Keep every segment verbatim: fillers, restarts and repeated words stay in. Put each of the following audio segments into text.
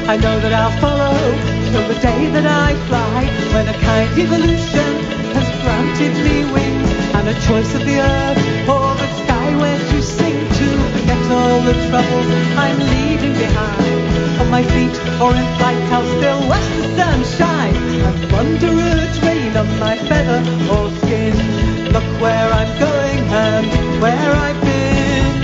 I know that I'll follow till the day that I fly, when a kind evolution has granted me wings and a choice of the earth or the sky where to sing to, forget all the troubles I'm leaving behind. On my feet or in flight I'll still watch the sunshine and wonder at rain on my feather or skin. Look where I'm going and where I've been.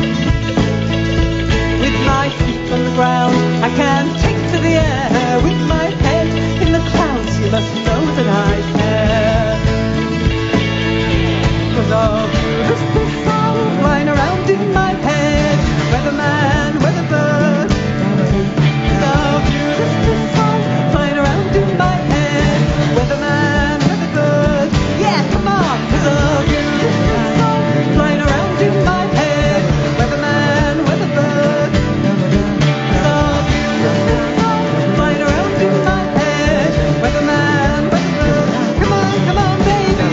With my feet on the ground I can take to the air. With my head in the clouds you must know that I care. 'Cause all beautiful songs flying around in my head. Weatherman, weatherbird. 'Cause all beautiful songs flying around in my head. Weatherman, weatherbird. Yeah, come on. 'Cause all beautiful songs flying around in my head. Weatherman, weatherbird. 'Cause all beautiful songs flying around in my head. Weatherman, weatherbird. Come on, come on, baby.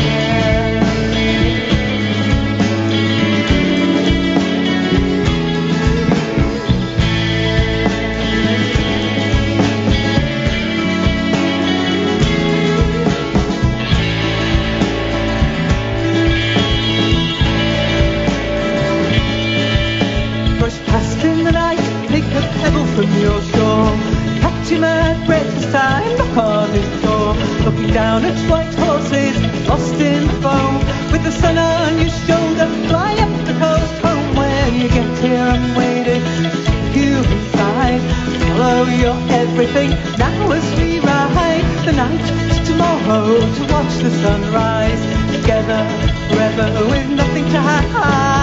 Brush past in the night, pick a pebble from your shore. Catch him at breakfast time, knock on his door. Looking down at white horses, lost in foam. With the sun on your shoulder, fly up the coast home. Where you get here, I'm waiting to take you inside. Follow your everything, now as we ride the night to tomorrow to watch the sunrise. Together, forever, with nothing to hide.